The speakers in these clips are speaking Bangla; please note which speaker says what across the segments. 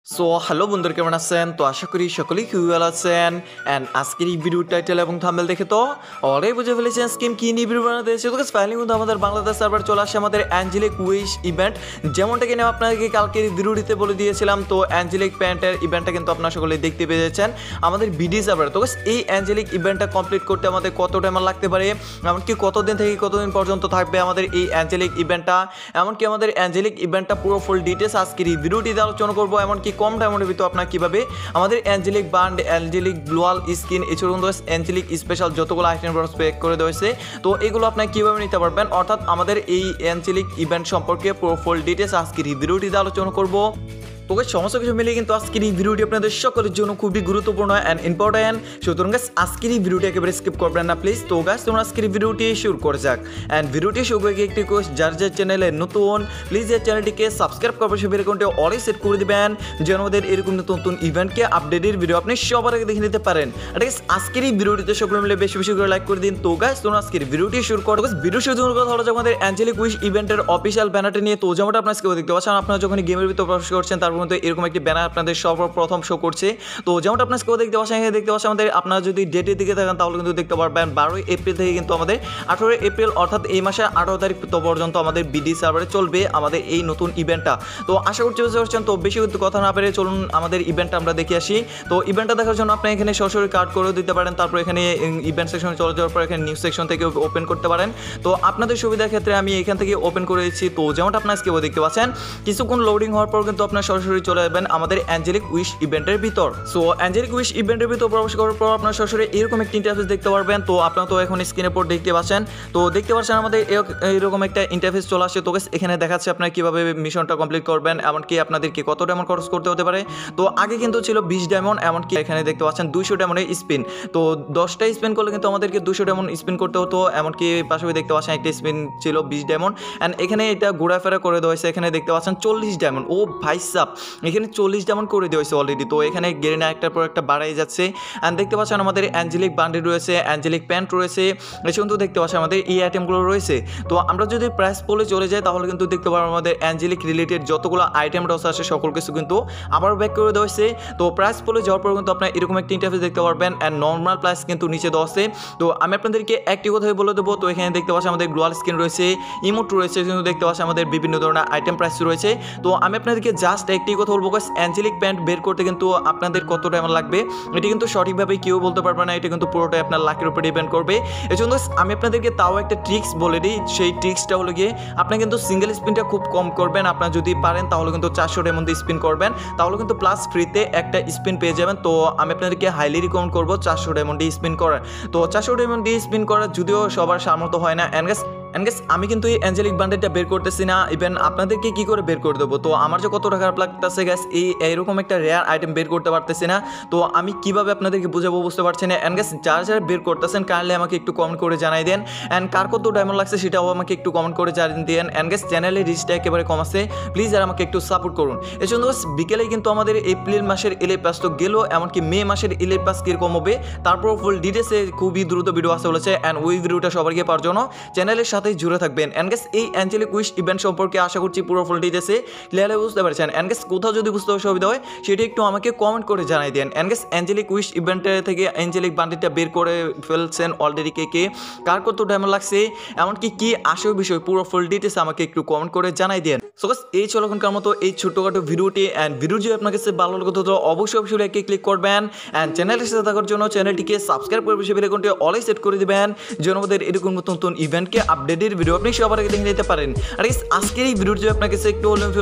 Speaker 1: সো হ্যালো বন্ধুরা, কেমন আছেন? তো আশা করি সকলেই খুবই ভালো আছেন। অ্যান্ড আজকের এই ভিডিও টাইটেল এবং থাম্বনেল দেখে তো অলরেডি বুঝে ফেলেছেন স্কিম কী নিয়ে ভিডিও বানাতে এসেছে। তো ফাইনালি কিন্তু আমাদের বাংলাদেশ সার্ভার চলে আসে আমাদের অ্যাঞ্জেলিক উইশ ইভেন্ট, যেমনটা কিনা আপনাদেরকে কালকের ভিডিওটিতে বলে দিয়েছিলাম। তো অ্যাঞ্জেলিক প্যান্টের ইভেন্টটা কিন্তু আপনারা সকলে দেখতে পেয়েছেন আমাদের বিডি সার্ভার। তো এই অ্যাঞ্জেলিক ইভেন্টটা কমপ্লিট করতে আমাদের কত টাইম লাগতে পারে, এমনকি কতদিন থেকে কতদিন পর্যন্ত থাকবে আমাদের এই অ্যাঞ্জেলিক ইভেন্টটা, এমনকি আমাদের অ্যাঞ্জেলিক ইভেন্টটা পুরো ফুল ডিটেলস আজকের এই ভিডিওটিতে আলোচনা করবো। এমনকি কম টাইমের ভিতরে আপনার কীভাবে আমাদের অ্যাঞ্জেলিক বান্ড, অ্যাঞ্জেলিক গ্লোয়াল স্কিন, এছাড়াও কিন্তু অ্যাঞ্জেলিক স্পেশাল যতগুলো আইটেম প্যাক করে দেওয়া হয়েছে, তো এগুলো আপনার কীভাবে নিতে পারবেন, অর্থাৎ আমাদের এই অ্যাঞ্জেলিক ইভেন্ট সম্পর্কে পুরো ফুল ডিটেলস আজকের এই ভিডিওটিতে আলোচনা করবো। তোকে সমস্ত কিছু মিলিয়ে কিন্তু আজকের এই ভিডিওটি আপনাদের সকলের জন্য খুবই গুরুত্বপূর্ণ অ্যান্ড ইম্পর্টেন্ট। সুতরাং গাইস আজকের এই ভিডিওটি একেবারে স্কিপ করবেন না প্লিজ। তো গাইস তোমরা আজকের এই ভিডিওটি শুরু করে যাক। অ্যান্ড ভিডিওটি শুরু করে একটি রিকোয়েস্ট, যার চ্যানেলে নতুন প্লিজ এই চ্যানেলটিকে সাবস্ক্রাইব করবে, সে বেলআইকনটি অলে সেট করে দিবেন, যেন আমাদের এরকম নতুন নতুন ইভেন্টকে আপডেটের ভিডিও আপনি সবার আগে দেখে নিতে পারেন। আর গাইস আজকের এই ভিডিওটিতে সকলে মিলে বেশি বেশি করে লাইক করে দিন। তো গাইস তোমরা আজকের ভিডিওটি শুরু করো। ভিডিও শুরু করার কথা হলো যে আমাদের অ্যাঞ্জেলিক উইশ ইভেন্টের অফিসিয়াল ব্যানারটি নিয়ে। তো যেমনটা আপনারা স্ক্রিনে দেখতে পাচ্ছেন, আপনারা যখন গেমের ভিতরে প্রবেশ করছেন তারপর কিন্তু এরকম একটি ব্যানার আপনাদের সর্বপ্রথম শো করছে। তো যেমনটা আপনার স্ক্রিনে দেখতে পাচ্ছেন, এখানে দেখতে পাচ্ছেন আমাদের, আপনারা যদি ডেটের দিকে থাকেন তাহলে কিন্তু দেখতে পারবেন 12 এপ্রিল থেকে কিন্তু আমাদের 18 এপ্রিল, অর্থাৎ এই মাসের 18 তারিখ পর্যন্ত আমাদের বিডি সার্ভারে চলবে আমাদের এই নতুন ইভেন্টটা। তো আশা করছি বুঝতে পারছেন। তো বেশি কিন্তু কথা না পেরে চলুন আমাদের ইভেন্টটা আমরা দেখে আসি। তো ইভেন্টটা দেখার জন্য আপনি এখানে সরাসরি কার্ড করে দিতে পারেন, তারপর এখানে ইভেন্ট সেকশনে চলে যাওয়ার পর এখানে নিউজ সেকশন থেকে ওপেন করতে পারেন। তো আপনাদের সুবিধার ক্ষেত্রে আমি এখান থেকে ওপেন করে দিচ্ছি। তো যেমনটা আপনার স্ক্রিনে দেখতে পাচ্ছেন, কিছুক্ষণ লোডিং হওয়ার পর কিন্তু আপনার সরাসরি চলে যাবেন আমাদের অ্যাঞ্জেলিক উইশ ইভেন্টের ভিতর। সো অ্যাঞ্জেলিক উইশ ইভেন্টের ভিতর প্রবেশ করার পর আপনার সরাসরি এরকম একটা ইন্টারফেস দেখতে পারবেন। তো আপনারা তো এখন স্ক্রিনের পর দেখতে পাচ্ছেন। তো দেখতে পাচ্ছেন আমাদের এরকম একটা ইন্টারফেস চলে আসে। তো এখানে দেখাচ্ছে আপনারা কীভাবে মিশনটা কমপ্লিট করবেন, এমনকি আপনাদেরকে কত ডায়মন্ড খরচ করতে হতে পারে। তো আগে কিন্তু ছিল 20 ডায়মন্ড, এমনকি এখানে দেখতে পাচ্ছেন 200 ডায়মন্ডের স্পিন। তো 10টা স্পিন করলে কিন্তু আমাদেরকে 200 ডায়মন্ড স্পিন করতে হতো, এমনকি পাশাপাশি দেখতে পাচ্ছেন একটা স্পিন ছিল 20 ডায়মন্ড। অ্যান্ড এখানে এটা ঘোরাফেরা করে দেওয়া হয়েছে। এখানে দেখতে পাচ্ছেন 40 ডায়মন্ড। ও ভাই সাব, এখানে 40 ডায়মন্ড করে দেওয়া হয়েছে অলরেডি। তো এখানে গেরিনা একটার পর একটা বাড়াই যাচ্ছে। অ্যান্ড দেখতে পাচ্ছেন আমাদের অ্যাঞ্জেলিক বান্ডেল রয়েছে, অ্যাঞ্জেলিক প্যান্ট রয়েছে, এসে কিন্তু দেখতে পাচ্ছেন আমাদের এই আইটেমগুলো রয়েছে। তো আমরা যদি প্রাইস পোলে চলে যাই তাহলে কিন্তু দেখতে পারবো আমাদের অ্যাঞ্জেলিক রিলেটেড যতগুলো আইটেম রয়েছে আসে সকল কিছু কিন্তু আবার ব্যাক করে দেওয়া হয়েছে। তো প্রাইস পোলে যাওয়ার পর কিন্তু আপনার এরকম একটা ইন্টারফেস দেখতে পারবেন। অ্যান্ড নর্মাল প্রাইস কিন্তু নিচে দেওয়া আছে। তো আমি আপনাদেরকে একটি কথাই বলে দেবো। তো এখানে দেখতে পাচ্ছেন আমাদের গ্লোয়াল স্কিন রয়েছে, ইমোট রয়েছে, কিন্তু দেখতে পাচ্ছেন আমাদের বিভিন্ন ধরনের আইটেম প্রাইস রয়েছে। তো আমি আপনাদেরকে জাস্ট একটি কথা বলবো, অ্যাঞ্জেলিক প্যান্ট বের করতে কিন্তু আপনাদের কত টাইম লাগবে এটি কিন্তু সঠিকভাবে কেউ বলতে পারবে না। এটা কিন্তু পুরোটাই আপনার লাকের উপর ডিপেন্ড করবে। এজন্য আমি আপনাদেরকে তাও একটা ট্রিক্স বলে দিই। সেই ট্রিক্সটা হলো গিয়ে আপনি কিন্তু সিঙ্গেল স্পিনটা খুব কম করবেন। আপনার যদি পারেন তাহলে কিন্তু 400 ডায়মন্ড স্পিন করবেন, তাহলে কিন্তু প্লাস ফ্রিতে একটা স্পিন পেয়ে যাবেন। তো আমি আপনাদেরকে হাইলি রিকমেন্ড করবো 400 ডায়মন্ড স্পিন করার। তো 400 ডায়মন্ড স্পিন করার যদিও সবার সামর্থ্য হয় না। অ্যান্ড আমি কিন্তু এই অ্যাঞ্জেলিক বান্ডেলটা বের করতেছি না, ইভেন আপনাদেরকে কি করে বের করে দেবো। তো আমার যে কত টাকা লাগতেছে গ্যাস, এইরকম একটা রেয়ার আইটেম বের করতে পারতেছি না। তো আমি কিভাবে আপনাদেরকে বুঝাবো বুঝতে পারছি না। অ্যান্ড গ্যাস যারা বের করতেছেন কাইন্ডলি আমাকে একটু কমেন্ট করে জানাই দেন। অ্যান্ড কার কত ডায়মন্ড লাগছে সেটাও আমাকে একটু কমেন্ট করে জানিয়ে দেন। অ্যান্ড গ্যাস চ্যানেলের রিচটা একেবারে কম আছে, প্লিজ আর আমাকে একটু সাপোর্ট করুন। এই জন্য বিকেলে কিন্তু আমাদের এপ্রিল মাসের এলএ পাস তো গেল, এমনকি মে মাসের এলএ পাস কীরকম হবে তারপর ফুল ডিটেলসে খুবই দ্রুত ভিডিও আসতে বলেছে। অ্যান্ড ওই ভিডিওটা সবাইকে পাওয়ার জন্য চ্যানেলের সাথেই জুড়ে থাকবেন। অ্যান্ড গ্যাস এই অ্যাঞ্জেলিক উইশ ইভেন্ট সম্পর্কে আশা করছি পুরো ফুল ডিটেলসে ক্লিয়ারলি বুঝতে পারছেন। অ্যান্ড গ্যাস কোথাও যদি বুঝতে অসুবিধা হয় সেটি একটু আমাকে কমেন্ট করে জানাই দেন। অ্যান্ড গ্যাস অ্যাঞ্জেলিক উইশ ইভেন্টের থেকে অ্যাঞ্জেলিক বান্ডেলটা বের করে ফেলছেন অলরেডি কে কার কত ডায়মন্ড লাগছে, এমনকি কি আসল বিষয় পুরো ফুল ডিটেলস আমাকে একটু কমেন্ট করে জানাই দেন। সো গাইস এই ছিল এখনকার মতো এই ছোট্টখাটো ভিডিওটি। অ্যান্ড ভিডিও যদি আপনার কাছে ভালো লাগে তো অবশ্যই লাইকে ক্লিক করবেন। অ্যান্ড চ্যানেলের সাথে থাকার জন্য চ্যানেলটিকে সাবস্ক্রাইব করে বেল আইকনটি অলে সেট করে দিবেন, যেন আমাদের এরকম নতুন নতুন ইভেন্টকে আপডেটের ভিডিও আপনি সবার আগে দেখে নিতে পারেন। আর আজকের এই ভিডিওটি যদি আপনার কাছে একটু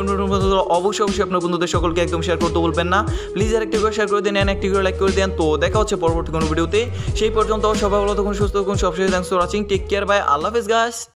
Speaker 1: অবশ্যই আপনার বন্ধুদের সকলকে একদম শেয়ার করতে বলবেন না। প্লিজ আর একটি করে শেয়ার করে দিন, একটি করে লাইক করে দেন। তো দেখা হচ্ছে পরবর্তী কোনো ভিডিওতে। সেই পর্যন্ত সবাই ভালো থাকুন, সুস্থ থাকুন, সবশেষে thanks for watching, take care, bye, আল্লাহ হাফেজ গাইস।